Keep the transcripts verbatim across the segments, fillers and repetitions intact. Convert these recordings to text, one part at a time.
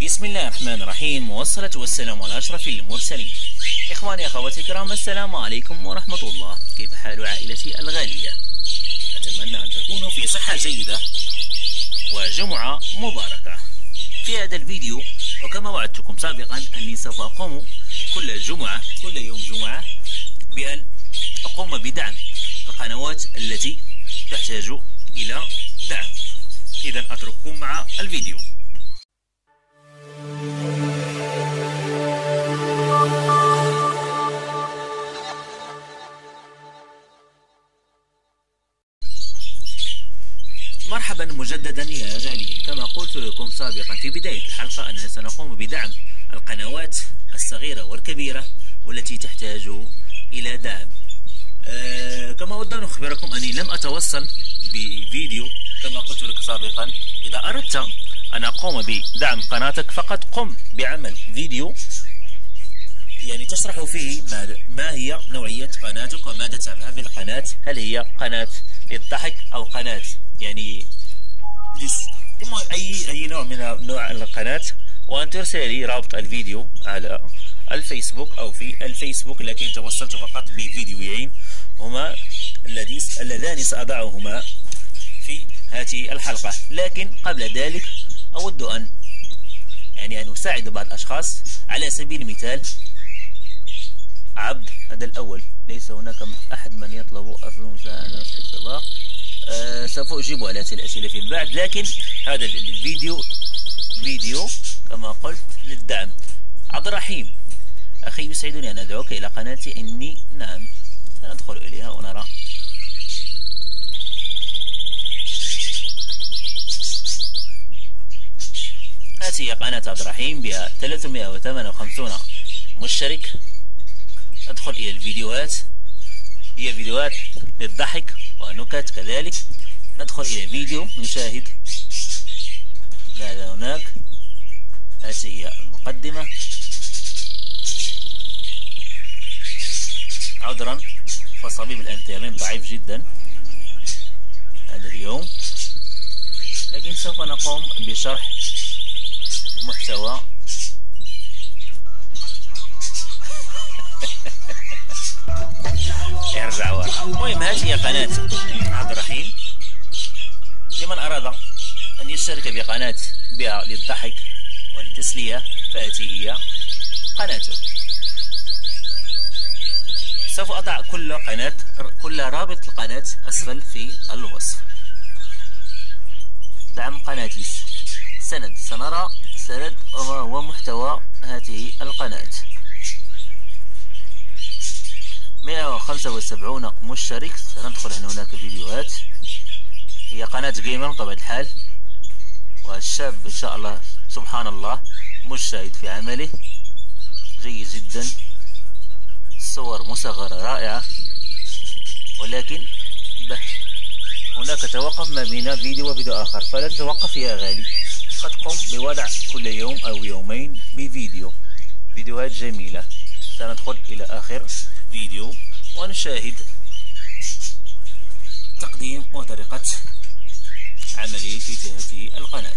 بسم الله الرحمن الرحيم، والصلاة والسلام على أشرف المرسلين. إخواني أخواتي الكرام، السلام عليكم ورحمة الله. كيف حال عائلتي الغالية؟ أتمنى أن تكونوا في صحة جيدة وجمعة مباركة. في هذا الفيديو وكما وعدتكم سابقا أني سوف أقوم كل جمعة كل يوم جمعة بأن أقوم بدعم القنوات التي تحتاج إلى دعم. إذا أترككم مع الفيديو. مرحبا مجددا يا غاليين. كما قلت لكم سابقا في بداية الحلقة أننا سنقوم بدعم القنوات الصغيرة والكبيرة والتي تحتاج إلى دعم. أه كما أود أن أخبركم أني لم أتوصل بفيديو. كما قلت لك سابقا، إذا أردت أن أقوم بدعم قناتك فقط قم بعمل فيديو يعني تشرح فيه ما, ما هي نوعية قناتك وماذا تفعل في القناة. هل هي قناة للضحك أو قناة يعني أي أي نوع من نوع القناة، وأن ترسل لي رابط الفيديو على الفيسبوك أو في الفيسبوك، لكن توصلت فقط بفيديوين هما اللذان سأضعهما في هذه الحلقة. لكن قبل ذلك أود أن يعني أن أساعد بعض الأشخاص. على سبيل المثال عبد، هذا الأول، ليس هناك أحد من يطلب المساعدة في الصباح. أه سوف أجيب على هذه الأسئلة فيما بعد، لكن هذا الفيديو فيديو كما قلت للدعم. عبد الرحيم أخي، يسعدني أن أدعوك إلى قناتي. إني نعم سندخل إليها ونرى. هذه هي قناة عبد الرحيم بها ثلاثمائة وثمانية وخمسين مشترك. ندخل إلى الفيديوهات، هي فيديوهات للضحك ونكت كذلك. ندخل إلى فيديو نشاهد ماذا هناك. هذه هي المقدمة. عذرا فصبيب الانترنت ضعيف جدا هذا اليوم، لكن سوف نقوم بشرح محتوى يرجع ورا. المهم هذه هي قناة عبد الرحيم. لمن أراد أن يشترك بقناة بها للضحك والتسلية فهذه هي قناته. سوف أضع كل قناة كل رابط القناة أسفل في الوصف. دعم قناتي سند. سنرى سند وما هو محتوى هذه القناة. مئة وخمسة وسبعين مشترك. سندخل هنا، هناك فيديوهات. هي قناة جيمر بطبيعة الحال، والشاب إن شاء الله سبحان الله مجتهد في عمله جيد جدا. صور مصغرة رائعة، ولكن هناك توقف ما بين فيديو وفيديو آخر، فلا تتوقف يا غالي. قد قم بوضع كل يوم أو يومين بفيديو، فيديوهات جميلة. سندخل إلى آخر فيديو ونشاهد تقديم وطريقة عملي في هذه القناة.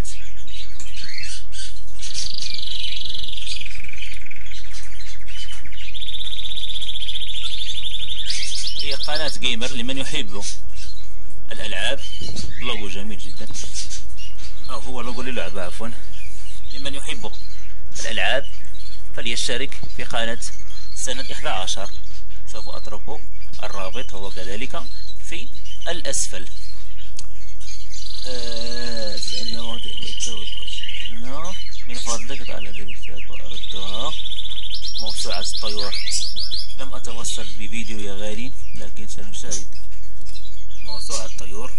هي قناة جيمر لمن يحب الألعاب. لوجو جميل جدا، أو هو لوجو للعبة عفوا. لمن يحب الألعاب فليشترك في قناة سنة إحدى عشر. سوف أترك الرابط هو كذلك في الأسفل. أه من فضلك على ذلك وأردها. موسوعة الطيور. لم أتوصل بفيديو يا غالي، لكن سنشاهد موسوعة الطيور.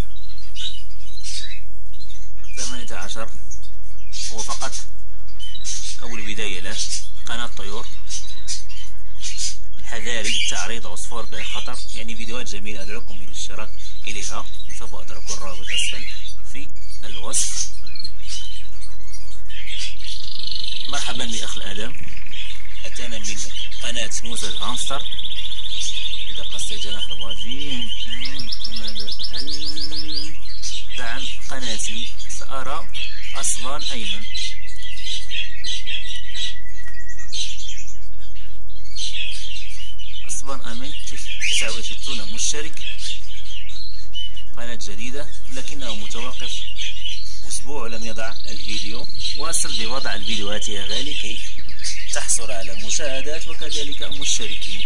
ثمانية عشر هو فقط أول بداية له. قناة طيور حذاري، تعريض عصفور بالخطر، يعني فيديوهات جميلة أدعوكم إلى الاشتراك إليها. سوف أترك الرابط أسفل في الوصف. مرحبا بأخ الآدم، أتانا من قناة نموذج هامستر. إذا قصيت جناح الرجيم هل دعم قناتي سأرى أصفار أيمن. تقريبا امين تسعة وستون مشترك، قناة جديدة لكنه متوقف اسبوع ولم يضع الفيديو. واصل بوضع الفيديوهات يا غالي كي تحصل على مشاهدات وكذلك مشتركين.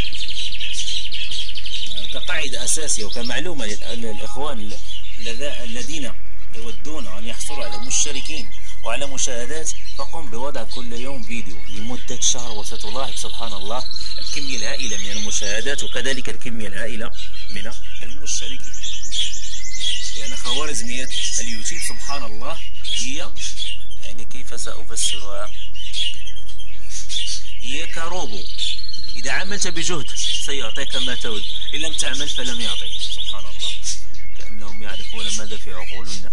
كقاعدة أساسية وكمعلومة للإخوان الذين يودون أن يحصلوا على مشتركين وعلى مشاهدات، فقم بوضع كل يوم فيديو لمدة شهر وستلاحظ سبحان الله الكمية الهائلة من المشاهدات وكذلك الكمية الهائلة من المشتركين. لأن خوارزميات اليوتيوب سبحان الله هي يعني كيف سأفسرها، هي كروبو، إذا عملت بجهد سيعطيك ما تود، إن لم تعمل فلم يعطيك. سبحان الله، كأنهم يعرفون ماذا في عقولنا.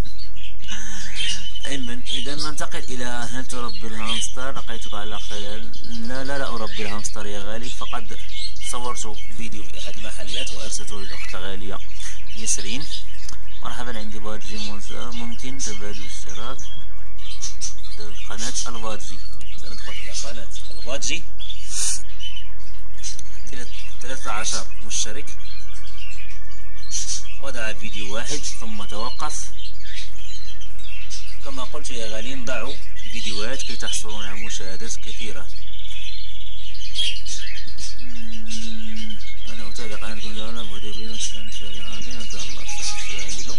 علما إذا ننتقل إلى هل تربي الهامستر؟ لقيتك على خير. لا لا لا أربي الهامستر يا غالي، فقد صورت فيديو في أحد المحلات وأرسلته للأخت الغالية يسرين. مرحبا، عندي بادجي موسى، ممكن تبادل الاشتراك قناة البادجي. سندخل إلى قناة البادجي، ثلاثة عشر مشترك، وضع فيديو واحد ثم توقف. كما قلت يا غالين ضعوا فيديوهات كي تحصلون على مشاهدات كثيرة. أنا أتابع قناتكم دولة مديرين الشارع هذه إن شاء الله استغفر.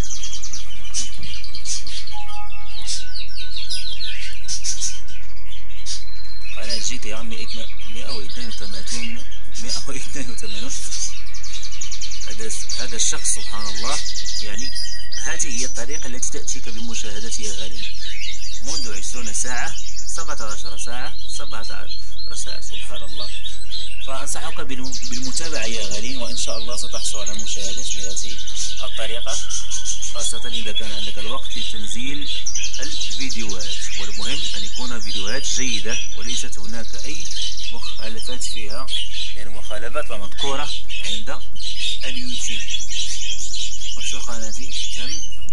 قناة جي تي عام مئة واثنين وثمانين مئة واثنين وثمانين. هذا هذا الشخص سبحان الله، يعني هذه هي الطريقة التي تأتيك بمشاهدات يا غالي منذ عشرين ساعة، سبعة عشر ساعة، سبعة عشر ساعة سبحان الله. فأنصحك بالمتابعة يا غالين، وإن شاء الله ستحصل على مشاهدات بهذه الطريقة، خاصة إذا كان عندك الوقت لتنزيل الفيديوهات. والمهم أن يكون فيديوهات جيدة وليست هناك أي مخالفات فيها، يعني المخالفات المذكورة عند اليوتيوب. وشو قناتي تم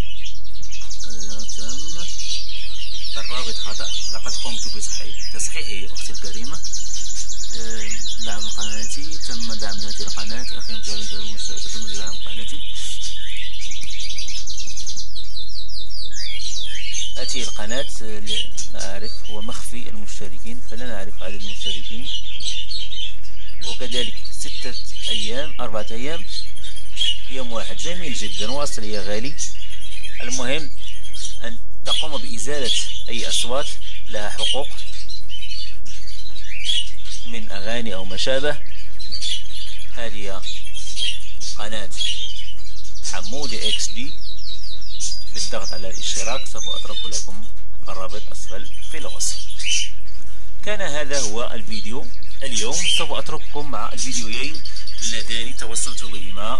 تم الرابط خطأ، لقد قمت بتصحيحه أختي الكريمة. دعم قناتي، تم دعم هذه القناة. أخي متابع المشترك تم دعم قناتي. هذه القناة نعرف هو مخفي المشتركين، فلا نعرف عدد المشتركين. وكذلك ستة أيام أربعة أيام يوم واحد. جميل جدا، واصل يا غالي. المهم أن تقوم بإزالة أي أصوات لها حقوق من أغاني أو ما شابه. هذه قناة حمودي إكس دي، بالضغط على الاشتراك. سوف أترك لكم الرابط أسفل في الوصف. كان هذا هو الفيديو اليوم، سوف أترككم مع الفيديوين اللذان توصلت بهما.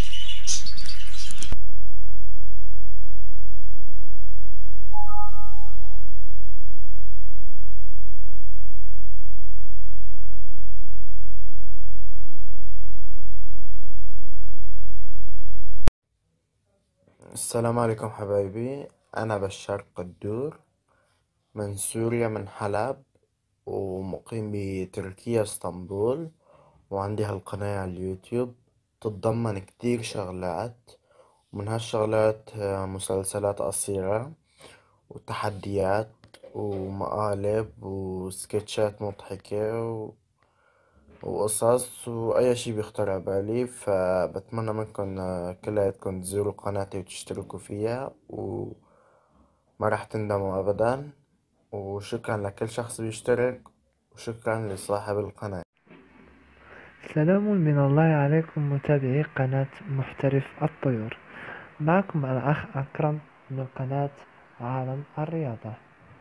السلام عليكم حبايبي، أنا بشار قدور من سوريا، من حلب، ومقيم بتركيا اسطنبول. وعندي هالقناة على اليوتيوب تتضمن كتير شغلات، ومن هالشغلات مسلسلات قصيرة وتحديات ومقالب وسكتشات مضحكة و... وقصص وأي شي بيخطر على بالي. فبتمنى منكم كلياتكم تزوروا قناتي وتشتركوا فيها، وما راح تندموا أبدا. وشكرا لكل شخص بيشترك، وشكرا لصاحب القناة. سلام من الله عليكم متابعي قناة محترف الطيور. معكم الأخ أكرم من قناة عالم الرياضة.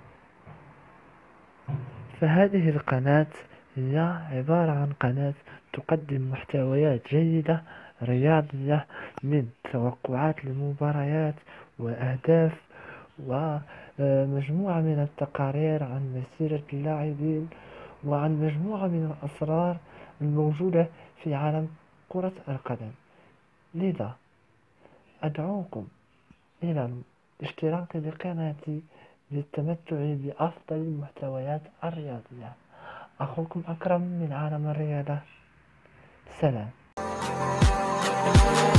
فهذه القناة هي عبارة عن قناة تقدم محتويات جيدة رياضية، من توقعات لمباريات وأهداف ومجموعة من التقارير عن مسيرة اللاعبين، وعن مجموعة من الأسرار الموجودة في عالم كرة القدم. لذا أدعوكم إلى الاشتراك بقناتي للتمتع بأفضل المحتويات الرياضية. أخوكم أكرم من عالم الرياضة. سلام.